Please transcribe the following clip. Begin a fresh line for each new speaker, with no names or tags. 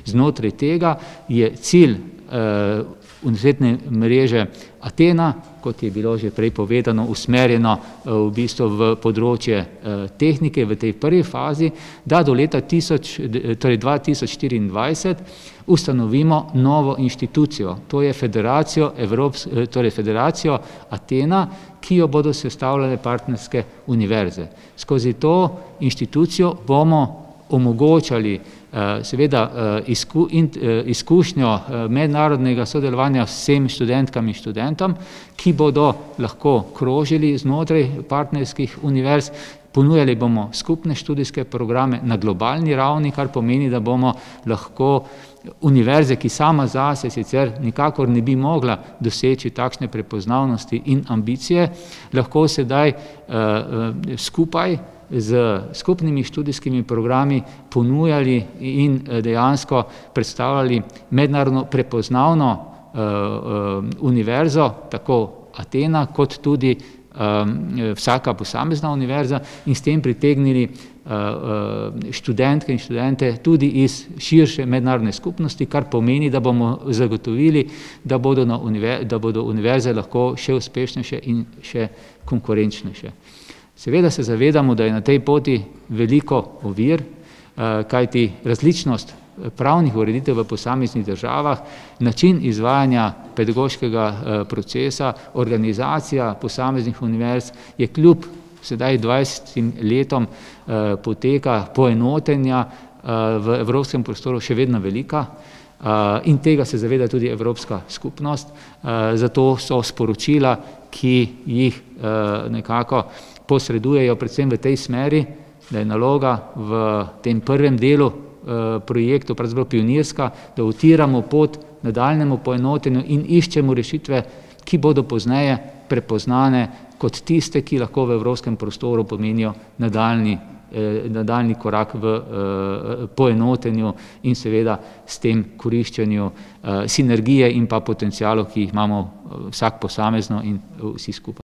Znotraj tega je cilj univerzitetne mreže Athena, kot je bilo že prej povedano, usmerjeno v bistvu v področje tehnike v tej prvi fazi, da do leta 2024 ustanovimo novo inštitucijo, to je Federacijo Athena, ki jo bodo sestavljale partnerske univerze. Skozi to inštitucijo bomo omogočali seveda izkušnjo mednarodnega sodelovanja vsem študentkam in študentom, ki bodo lahko krožili znotraj partnerskih univerz. Ponujali bomo skupne študijske programe na globalni ravni, kar pomeni, da bomo lahko univerze, ki sama zase sicer nikakor ne bi mogla doseči takšne prepoznavnosti in ambicije, lahko sedaj skupaj z skupnimi študijskimi programi ponujali in dejansko predstavljali mednarodno prepoznavno univerzo, tako Athena kot tudi vsaka posamezna univerza, in s tem pritegnili študentke in študente tudi iz širše mednarodne skupnosti, kar pomeni, da bomo zagotovili, da bodo univerze lahko še uspešnejše in še konkurenčnejše. Seveda se zavedamo, da je na tej poti veliko ovir, kajti različnost pravnih ureditev v posameznih državah, način izvajanja pedagoškega procesa, organizacija posameznih univerz je kljub sedaj 20 letom poteka poenotenja v evropskem prostoru še vedno velika, in tega se zaveda tudi Evropska skupnost, zato so sporočila, ki jih nekako posredujejo predvsem v tej smeri, da je naloga v tem prvem delu projektu pravzaprav pionirska, da utiramo pot nadaljnjemu poenotenju in iščemo rešitve, ki bodo pozneje prepoznane kot tiste, ki lahko v evropskem prostoru pomenijo nadaljnji korak v poenotenju in seveda s tem koriščenju sinergije in pa potencialov, ki jih imamo vsak posamezno in vsi skupaj.